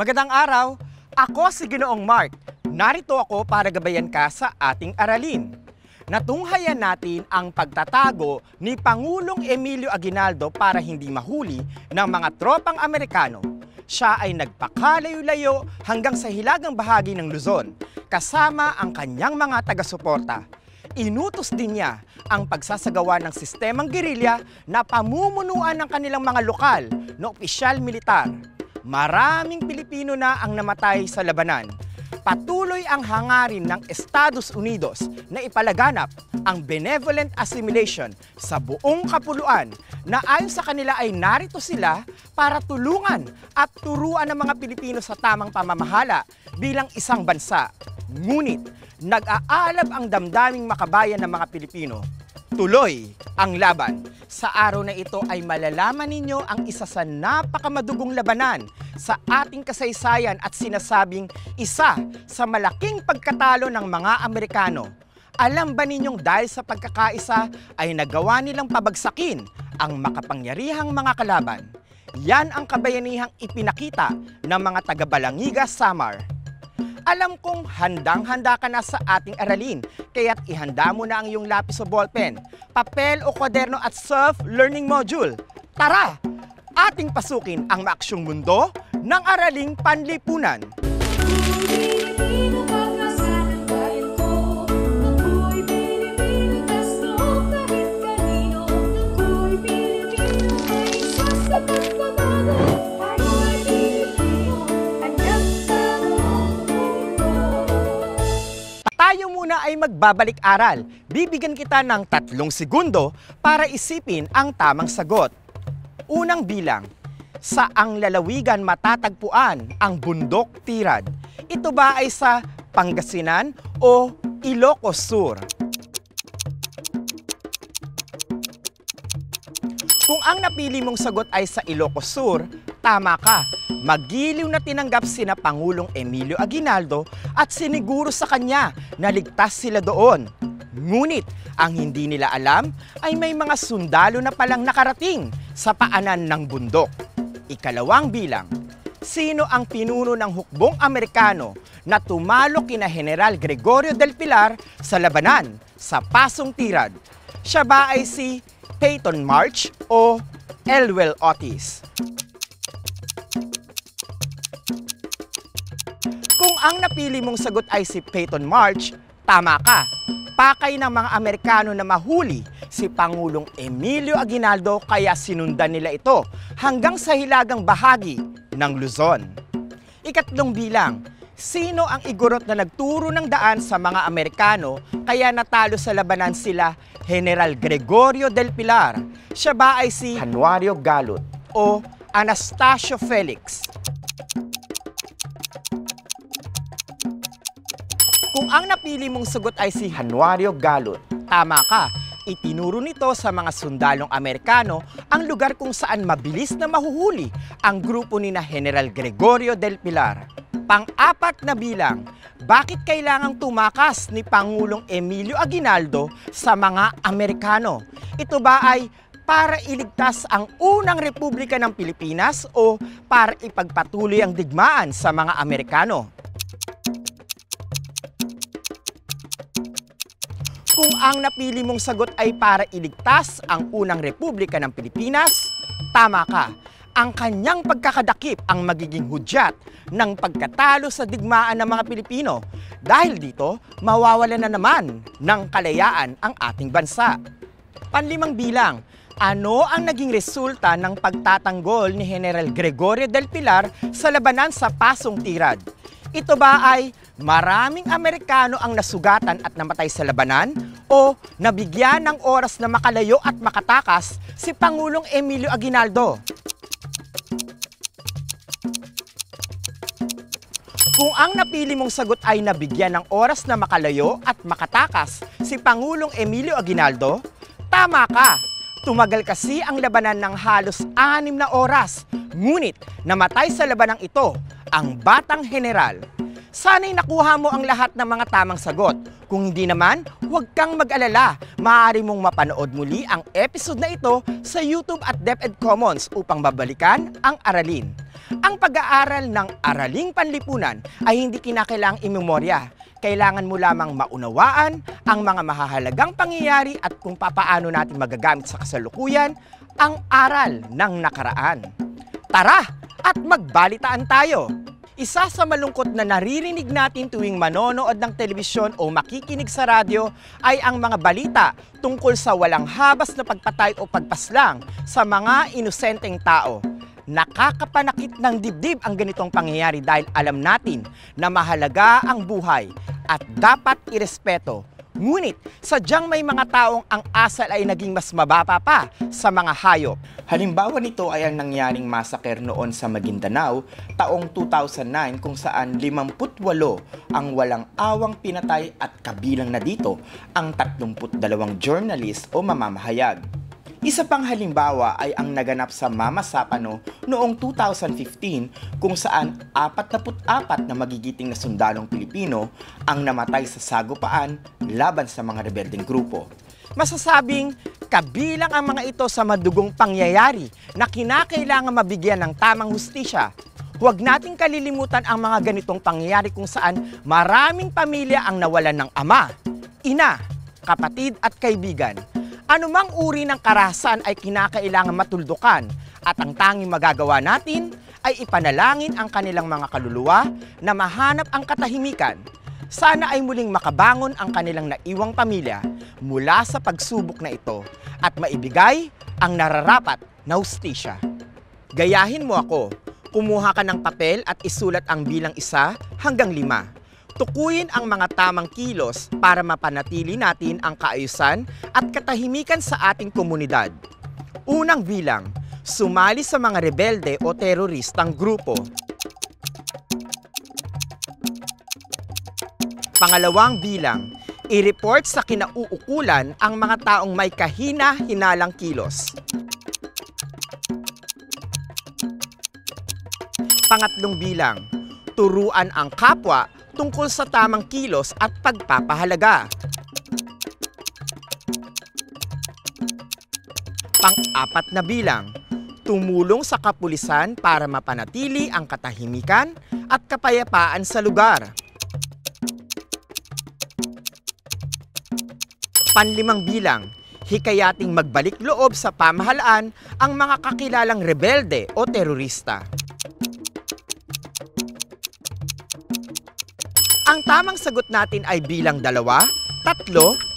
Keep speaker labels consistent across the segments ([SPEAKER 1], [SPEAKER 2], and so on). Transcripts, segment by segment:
[SPEAKER 1] Magandang araw! Ako si Ginoong Mark. Narito ako para gabayan ka sa ating aralin. Natunghayan natin ang pagtatago ni Pangulong Emilio Aguinaldo para hindi mahuli ng mga tropang Amerikano. Siya ay nagpakalayo-layo hanggang sa hilagang bahagi ng Luzon, kasama ang kanyang mga taga-suporta. Inutos din niya ang pagsasagawa ng sistemang gerilya na pamumunuan ng kanilang mga lokal na opisyal militar. Maraming Pilipino na ang namatay sa labanan. Patuloy ang hangarin ng Estados Unidos na ipalaganap ang benevolent assimilation sa buong kapuluan na ayon sa kanila ay narito sila para tulungan at turuan ng mga Pilipino sa tamang pamamahala bilang isang bansa. Ngunit nag-aalab ang damdaming makabayan ng mga Pilipino. Tuloy ang laban. Sa araw na ito ay malalaman ninyo ang isa sa napakamadugong labanan sa ating kasaysayan at sinasabing isa sa malaking pagkatalo ng mga Amerikano. Alam ba ninyong dahil sa pagkakaisa ay nagawa nilang pabagsakin ang makapangyarihang mga kalaban? Yan ang kabayanihang ipinakita ng mga taga-Balangiga, Samar. Alam kong handang-handa ka na sa ating aralin, kaya't ihanda mo na ang iyong lapis o ballpen, papel o kwaderno at self-learning module. Tara! Ating pasukin ang maaksyong mundo ng araling panlipunan. Tayo muna ay magbabalik-aral. Bibigyan kita ng 3 segundo para isipin ang tamang sagot. Unang bilang, saang lalawigan matatagpuan ang bundok Tirad? Ito ba ay sa Pangasinan o Ilocos Sur? Kung ang napili mong sagot ay sa Ilocos Sur, tama ka. Magiliw na tinanggap sina Pangulong Emilio Aguinaldo at siniguro sa kanya na ligtas sila doon. Ngunit ang hindi nila alam ay may mga sundalo na palang nakarating sa paanan ng bundok. Ikalawang bilang, sino ang pinuno ng hukbong Amerikano na tumalo kina General Gregorio del Pilar sa labanan sa Pasong Tirad? Siya ba ay si Peyton March o Elwell Otis? Kung ang napili mong sagot ay si Peyton March, tama ka. Pakay ng mga Amerikano na mahuli si Pangulong Emilio Aguinaldo kaya sinundan nila ito hanggang sa hilagang bahagi ng Luzon. Ikatlong bilang, sino ang igurot na nagturo ng daan sa mga Amerikano kaya natalo sa labanan sila General Gregorio del Pilar? Siya ba ay si Januario Galut o Anastasio Felix? Kung ang napili mong sagot ay si Januario Galut, tama ka. Itinuro nito sa mga sundalong Amerikano ang lugar kung saan mabilis na mahuhuli ang grupo ni na General Gregorio del Pilar. Pang-apat na bilang, bakit kailangang tumakas ni Pangulong Emilio Aguinaldo sa mga Amerikano? Ito ba ay para iligtas ang unang Republika ng Pilipinas o para ipagpatuloy ang digmaan sa mga Amerikano? Kung ang napili mong sagot ay para iligtas ang unang Republika ng Pilipinas, tama ka. Ang kanyang pagkakadakip ang magiging hudyat ng pagkatalo sa digmaan ng mga Pilipino. Dahil dito, mawawala na naman ng kalayaan ang ating bansa. Panlimang bilang, ano ang naging resulta ng pagtatanggol ni General Gregorio del Pilar sa labanan sa Pasong Tirad? Ito ba ay maraming Amerikano ang nasugatan at namatay sa labanan o nabigyan ng oras na makalayo at makatakas si Pangulong Emilio Aguinaldo? Kung ang napili mong sagot ay nabigyan ng oras na makalayo at makatakas si Pangulong Emilio Aguinaldo, tama ka. Tumagal kasi ang labanan ng halos 6 na oras. Ngunit namatay sa labanang ito ang batang general. Sana'y nakuha mo ang lahat ng mga tamang sagot. Kung hindi naman, huwag kang mag-alala. Maaari mong mapanood muli ang episode na ito sa YouTube at DepEd Commons upang babalikan ang aralin. Ang Ang pag-aaral ng araling panlipunan ay hindi kinakailangang imemorya. Kailangan mo lamang maunawaan ang mga mahahalagang pangyayari at kung papaano natin magagamit sa kasalukuyan ang aral ng nakaraan. Tara at magbalitaan tayo! Isa sa malungkot na naririnig natin tuwing manonood ng telebisyon o makikinig sa radyo ay ang mga balita tungkol sa walang habas na pagpatay o pagpaslang sa mga inosenteng tao. Nakakapanakit ng dibdib ang ganitong pangyayari dahil alam natin na mahalaga ang buhay at dapat irespeto. Ngunit sadyang may mga taong ang asal ay naging mas mababa pa sa mga hayop. Halimbawa nito ay ang nangyaring massacre noon sa Maguindanao taong 2009 kung saan 58 ang walang awang pinatay at kabilang na dito ang 32 journalist o mamamahayag. Isa pang halimbawa ay ang naganap sa Mama Sapano noong 2015 kung saan 44 na magigiting na sundalong Pilipino ang namatay sa sagupaan laban sa mga rebeldeng grupo. Masasabing kabilang ang mga ito sa madugong pangyayari na kinakailangan mabigyan ng tamang hustisya. Huwag nating kalilimutan ang mga ganitong pangyayari kung saan maraming pamilya ang nawalan ng ama, ina, kapatid at kaibigan. Anumang uri ng karahasan ay kinakailangan matuldukan at ang tanging magagawa natin ay ipanalangin ang kanilang mga kaluluwa na mahanap ang katahimikan. Sana ay muling makabangon ang kanilang naiwang pamilya mula sa pagsubok na ito at maibigay ang nararapat na hustisya. Gayahin mo ako, kumuha ka ng papel at isulat ang bilang 1 hanggang 5. Tukuyin ang mga tamang kilos para mapanatili natin ang kaayusan at katahimikan sa ating komunidad. Unang bilang, sumali sa mga rebelde o teroristang grupo. Pangalawang bilang, i-report sa kinauukulan ang mga taong may kahina-hinalang kilos. Pangatlong bilang, turuan ang kapwa tungkol sa tamang kilos at pagpapahalaga. Pang-apat na bilang, tumulong sa kapulisan para mapanatili ang katahimikan at kapayapaan sa lugar. Panlimang bilang, hikayating magbalik loob sa pamahalaan ang mga kakilalang rebelde o terorista. Ang tamang sagot natin ay bilang 2, 3,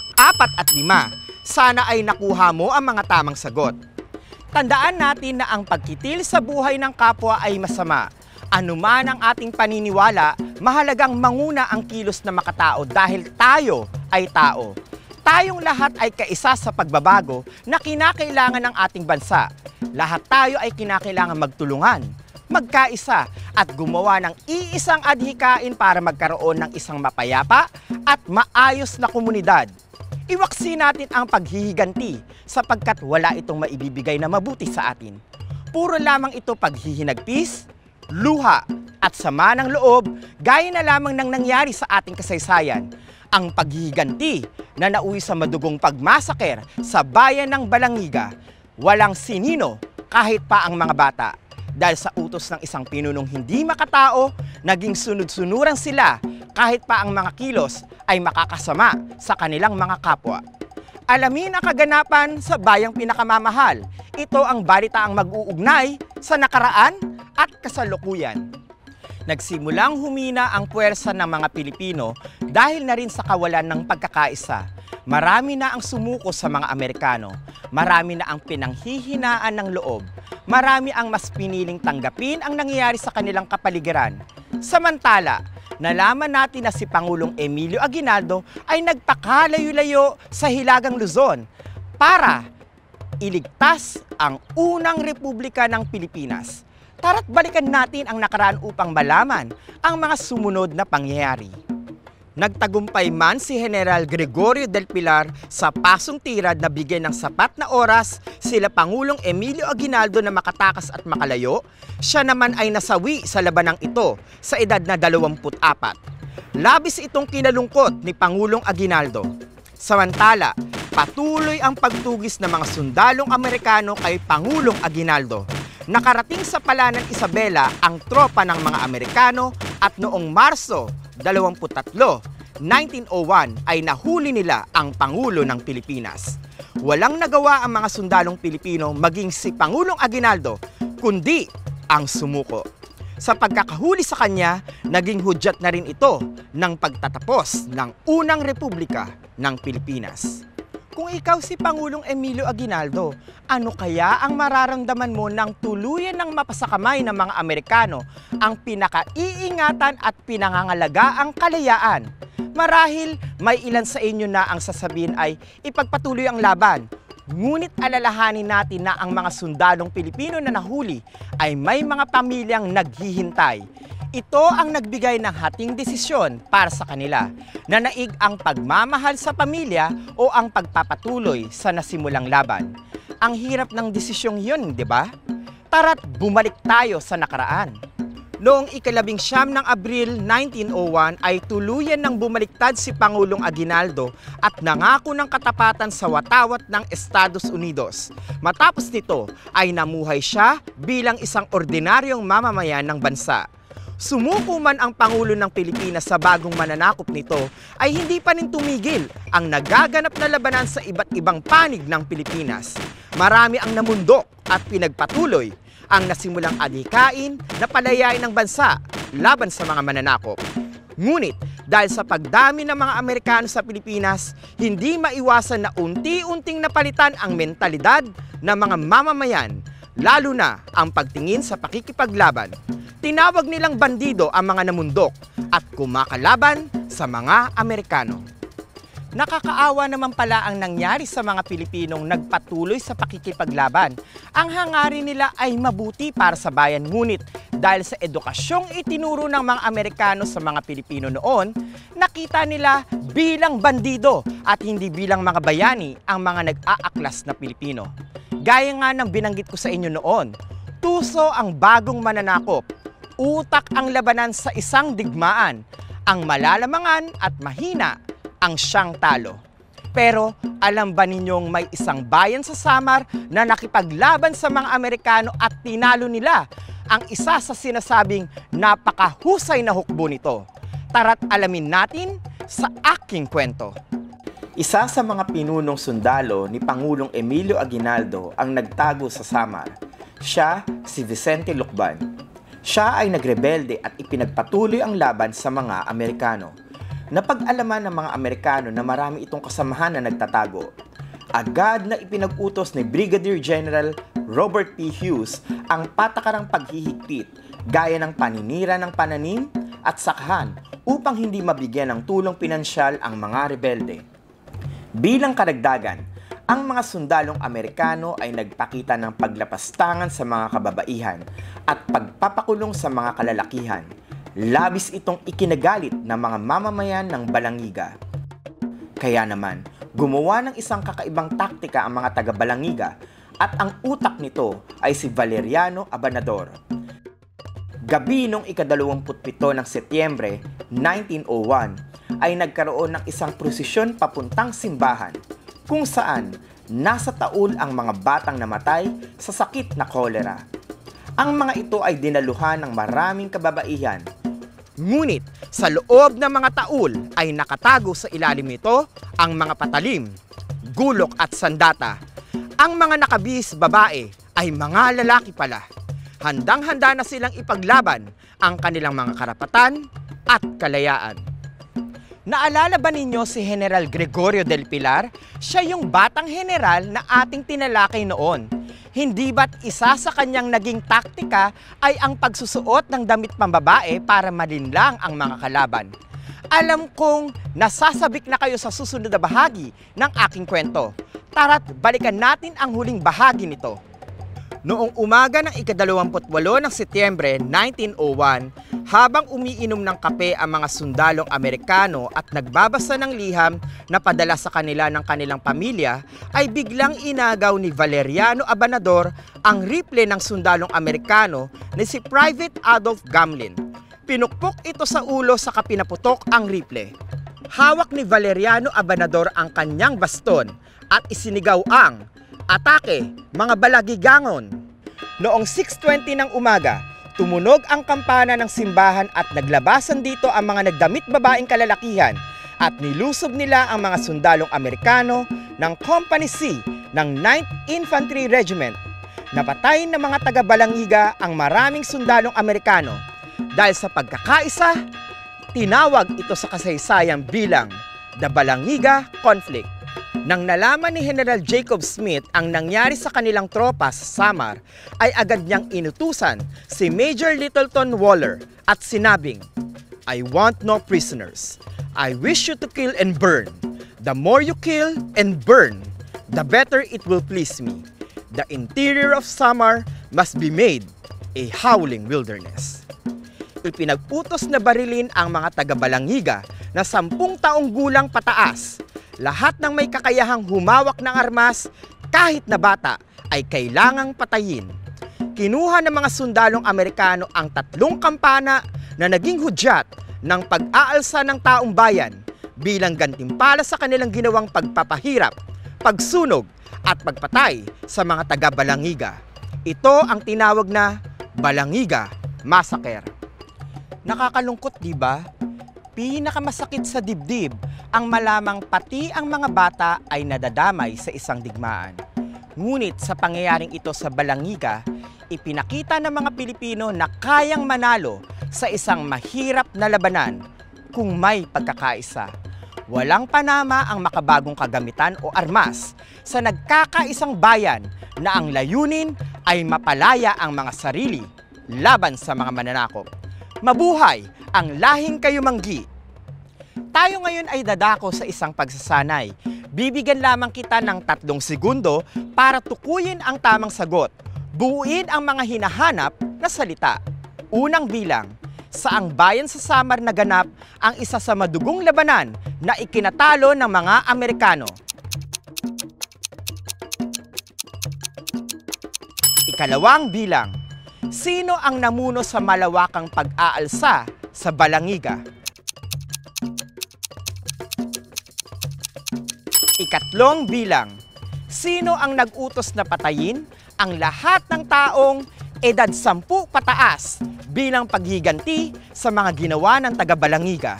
[SPEAKER 1] 4 at 5. Sana ay nakuha mo ang mga tamang sagot. Tandaan natin na ang pagkitil sa buhay ng kapwa ay masama. Anuman ang ating paniniwala, mahalagang manguna ang kilos na makatao dahil tayo ay tao. Tayong lahat ay kaisa sa pagbabago na kinakailangan ng ating bansa. Lahat tayo ay kinakailangan magtulungan, magkaisa at gumawa ng iisang adhikain para magkaroon ng isang mapayapa at maayos na komunidad. Iwaksi natin ang paghihiganti sapagkat wala itong maibibigay na mabuti sa atin. Puro lamang ito paghihinagpis, luha at sama ng loob gaya na lamang ng nangyari sa ating kasaysayan. Ang paghihiganti na nauwi sa madugong pagmasaker sa bayan ng Balangiga, walang sinino kahit pa ang mga bata. Dahil sa utos ng isang pinunong hindi makatao, naging sunod-sunuran sila kahit pa ang mga kilos ay makakasama sa kanilang mga kapwa. Alamin ang kaganapan sa bayang pinakamamahal. Ito ang balitaang mag-uugnay sa nakaraan at kasalukuyan. Nagsimulang humina ang puwersa ng mga Pilipino dahil na rin sa kawalan ng pagkakaisa. Marami na ang sumuko sa mga Amerikano. Marami na ang pinanghihinaan ng loob. Marami ang mas piniling tanggapin ang nangyayari sa kanilang kapaligiran. Samantala, nalaman natin na si Pangulong Emilio Aguinaldo ay nagpakalayo-layo sa Hilagang Luzon para iligtas ang unang republika ng Pilipinas. Tara't balikan natin ang nakaraan upang malaman ang mga sumunod na pangyayari. Nagtagumpay man si General Gregorio del Pilar sa pasong tirad na bigyan ng sapat na oras sila Pangulong Emilio Aguinaldo na makatakas at makalayo, siya naman ay nasawi sa labanang ito sa edad na 24. Labis itong kinalungkot ni Pangulong Aguinaldo. Samantala, patuloy ang pagtugis ng mga sundalong Amerikano kay Pangulong Aguinaldo. Nakarating sa Palanan Isabela ang tropa ng mga Amerikano at noong Marso 23, 1901 ay nahuli nila ang Pangulo ng Pilipinas. Walang nagawa ang mga sundalong Pilipino maging si Pangulong Aguinaldo, kundi ang sumuko. Sa pagkakahuli sa kanya, naging hudyat na rin ito ng pagtatapos ng unang Republika ng Pilipinas. Kung ikaw si Pangulong Emilio Aguinaldo, ano kaya ang mararamdaman mo nang tuluyan ng mapasakamay ng mga Amerikano ang pinakaiingatan at pinangangalagaang kalayaan? Marahil may ilan sa inyo na ang sasabihin ay ipagpatuloy ang laban. Ngunit alalahanin natin na ang mga sundalong Pilipino na nahuli ay may mga pamilyang naghihintay. Ito ang nagbigay ng hating desisyon para sa kanila, na naig ang pagmamahal sa pamilya o ang pagpapatuloy sa nasimulang laban. Ang hirap ng desisyong yun, di ba? Tara't bumalik tayo sa nakaraan. Noong ika-19 ng Abril 1901 ay tuluyan ng bumaliktad si Pangulong Aguinaldo at nangako ng katapatan sa watawat ng Estados Unidos. Matapos nito ay namuhay siya bilang isang ordinaryong mamamayan ng bansa. Sumuko man ang Pangulo ng Pilipinas sa bagong mananakop nito, ay hindi pa rin tumigil ang nagaganap na labanan sa iba't ibang panig ng Pilipinas. Marami ang namundok at pinagpatuloy ang nasimulang adhikain na palayain ng bansa laban sa mga mananakop. Ngunit dahil sa pagdami ng mga Amerikano sa Pilipinas, hindi maiwasan na unti-unting napalitan ang mentalidad ng mga mamamayan, lalo na ang pagtingin sa pakikipaglaban. Tinawag nilang bandido ang mga namundok at kumakalaban sa mga Amerikano. Nakakaawa naman pala ang nangyari sa mga Pilipinong nagpatuloy sa pakikipaglaban. Ang hangarin nila ay mabuti para sa bayan, ngunit dahil sa edukasyong itinuro ng mga Amerikano sa mga Pilipino noon, nakita nila bilang bandido at hindi bilang mga bayani ang mga nag-aaklas na Pilipino. Gaya nga ng binanggit ko sa inyo noon, tuso ang bagong mananakop, utak ang labanan sa isang digmaan, ang malalamangan at mahina ang siyang talo. Pero alam ba ninyong may isang bayan sa Samar na nakipaglaban sa mga Amerikano at tinalo nila ang isa sa sinasabing napakahusay na hukbo nito? Tara't alamin natin sa aking kwento. Isa sa mga pinunong sundalo ni Pangulong Emilio Aguinaldo ang nagtago sa Samar. Siya si Vicente Lucban. Siya ay nagrebelde at ipinagpatuloy ang laban sa mga Amerikano. Napag-alaman ng mga Amerikano na marami itong kasamahan na nagtatago. Agad na ipinag-utos ni Brigadier General Robert P. Hughes ang patakarang paghihigpit gaya ng paninira ng pananim at sakahan upang hindi mabigyan ng tulong pinansyal ang mga rebelde. Bilang karagdagan, ang mga sundalong Amerikano ay nagpakita ng paglapastangan sa mga kababaihan at pagpapakulong sa mga kalalakihan. Labis itong ikinagalit ng mga mamamayan ng Balangiga. Kaya naman, gumawa ng isang kakaibang taktika ang mga taga-Balangiga at ang utak nito ay si Valeriano Abanador. Gabi noong ika-27 ng Setyembre 1901 ay nagkaroon ng isang prosesyon papuntang simbahan kung saan nasa taul ang mga batang namatay sa sakit na kolera. Ang mga ito ay dinaluhan ng maraming kababaihan. Ngunit sa loob ng mga taul ay nakatago sa ilalim nito ang mga patalim, gulok at sandata. Ang mga nakabihis babae ay mga lalaki pala. Handang-handa na silang ipaglaban ang kanilang mga karapatan at kalayaan. Naalala ba ninyo si General Gregorio del Pilar? Siya yung batang general na ating tinalakay noon. Hindi ba't isa sa kanyang naging taktika ay ang pagsusuot ng damit pambabae para malinlang ang mga kalaban? Alam kong nasasabik na kayo sa susunod na bahagi ng aking kwento. Tara't balikan natin ang huling bahagi nito. Noong umaga ng ika-28 ng Setyembre 1901, habang umiinom ng kape ang mga sundalong Amerikano at nagbabasa ng liham na padala sa kanila ng kanilang pamilya, ay biglang inagaw ni Valeriano Abanador ang rifle ng sundalong Amerikano ni si Private Adolph Gamlin. Pinukpok ito sa ulo sa kapinaputok ang rifle. Hawak ni Valeriano Abanador ang kanyang baston at isinigaw ang "Atake, mga balagigangon!" Noong 6:20 ng umaga, tumunog ang kampana ng simbahan at naglabasan dito ang mga nagdamit babaeng kalalakihan at nilusob nila ang mga sundalong Amerikano ng Company C ng 9th Infantry Regiment. Napatay ng mga taga-Balangiga ang maraming sundalong Amerikano. Dahil sa pagkakaisa, tinawag ito sa kasaysayan bilang The Balangiga Conflict. Nang nalaman ni General Jacob Smith ang nangyari sa kanilang tropa sa Samar, ay agad niyang inutusan si Major Littleton Waller at sinabing, "I want no prisoners. I wish you to kill and burn. The more you kill and burn, the better it will please me. The interior of Samar must be made a howling wilderness." Ipinagputos na barilin ang mga taga-Balangiga na 10 taong gulang pataas. Lahat ng may kakayahang humawak ng armas, kahit na bata, ay kailangang patayin. Kinuha ng mga sundalong Amerikano ang 3 kampana na naging hudyat ng pag-aalsa ng taong bayan bilang gantimpala sa kanilang ginawang pagpapahirap, pagsunog at pagpatay sa mga taga-Balangiga. Ito ang tinawag na Balangiga Massacre. Nakakalungkot, di ba? Pinakamasakit sa dibdib ang malamang pati ang mga bata ay nadadamay sa isang digmaan. Ngunit sa pangyayaring ito sa Balangiga, ipinakita ng mga Pilipino na kayang manalo sa isang mahirap na labanan kung may pagkakaisa. Walang panama ang makabagong kagamitan o armas sa nagkakaisang bayan na ang layunin ay mapalaya ang mga sarili laban sa mga mananakop. Mabuhay ang lahing kayumanggi! Tayo ngayon ay dadako sa isang pagsasanay. Bibigyan lamang kita ng 3 segundo para tukuyin ang tamang sagot. Buuin ang mga hinahanap na salita. Unang bilang, saang bayan sa Samar naganap ang isa sa madugong labanan na ikinatalo ng mga Amerikano? Ikalawang bilang, sino ang namuno sa malawakang pag-aalsa sa Balangiga? Ikatlong bilang, sino ang nag-utos na patayin ang lahat ng taong edad 10 pataas bilang paghiganti sa mga ginawa ng taga-Balangiga?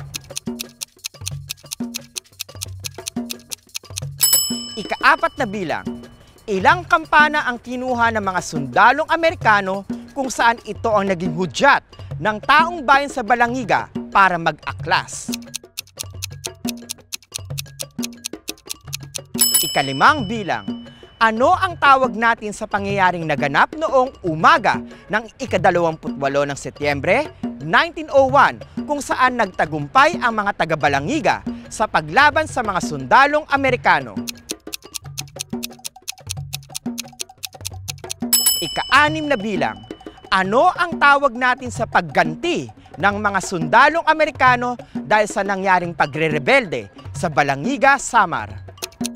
[SPEAKER 1] Ika-4 na bilang, ilang kampana ang kinuha ng mga sundalong Amerikano kung saan ito ang naging hudyat ng taong bayan sa Balangiga para mag-aklas? Ika-5 bilang, ano ang tawag natin sa pangyayaring naganap noong umaga ng ika-28 ng Setyembre 1901 kung saan nagtagumpay ang mga taga-Balangiga sa paglaban sa mga sundalong Amerikano? Ika-6 na bilang, ano ang tawag natin sa pagganti ng mga sundalong Amerikano dahil sa nangyaring pagre-rebelde sa Balangiga, Samar?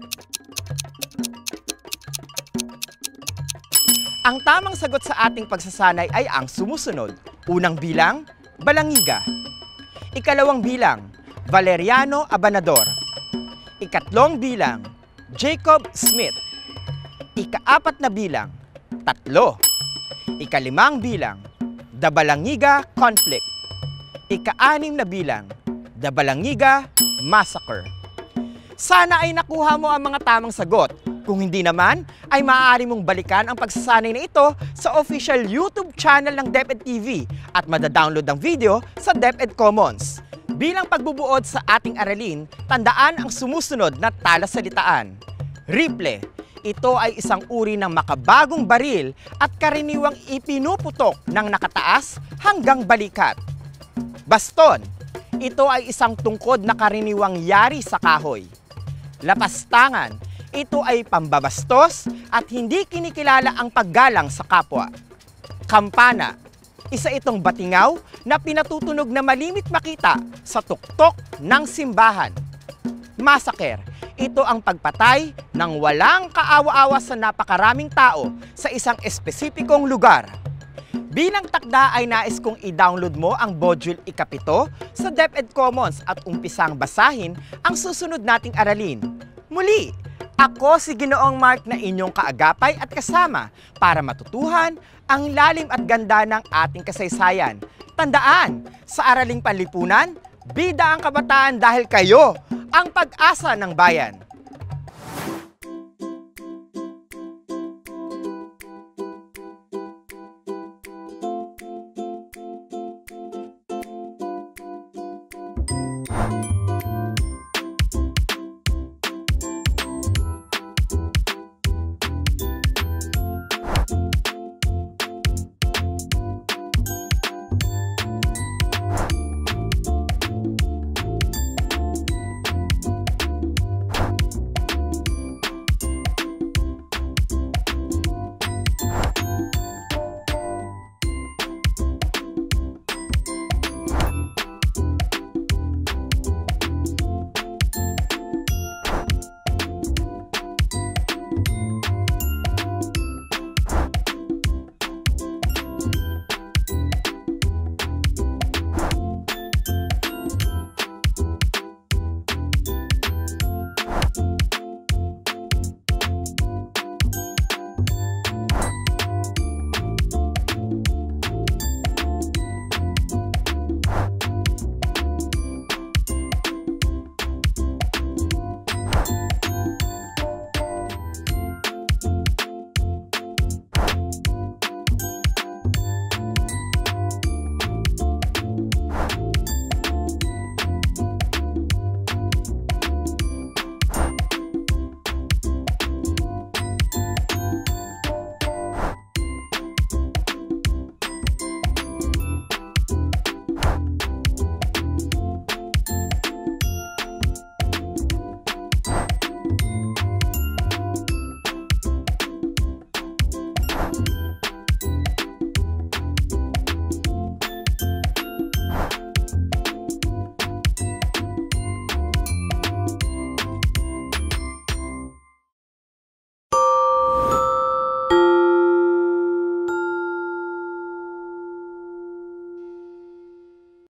[SPEAKER 1] Ang tamang sagot sa ating pagsasanay ay ang sumusunod. Unang bilang, Balangiga. Ikalawang bilang, Valeriano Abanador. Ikatlong bilang, Jacob Smith. Ika-4 na bilang, 3. Ika-5 bilang, The Balangiga Conflict. Ika-6 na bilang, The Balangiga Massacre. Sana ay nakuha mo ang mga tamang sagot. Kung hindi naman, ay maaari mong balikan ang pagsasanay na ito sa official YouTube channel ng DepEd TV at madadownload ang video sa DepEd Commons. Bilang pagbubuod sa ating aralin, tandaan ang sumusunod na talasalitaan. Rifle. Ito ay isang uri ng makabagong baril at karaniwang ipinuputok ng nakataas hanggang balikat. Baston. Ito ay isang tungkod na karaniwang yari sa kahoy. Lapastangan. Ito ay pambabastos at hindi kinikilala ang paggalang sa kapwa. Kampana. Isa itong batingaw na pinatutunog na malimit makita sa tuktok ng simbahan. Massacre. Ito ang pagpatay ng walang kaawa-awa sa napakaraming tao sa isang espesipikong lugar. Bilang takda ay nais kong i-download mo ang module ika-7 sa DepEd Commons at umpisang basahin ang susunod nating aralin. Muli, Ako si Ginoong Mark na inyong kaagapay at kasama para matutuhan ang lalim at ganda ng ating kasaysayan. Tandaan, sa Araling Panlipunan, bida ang kabataan dahil kayo ang pag-asa ng bayan.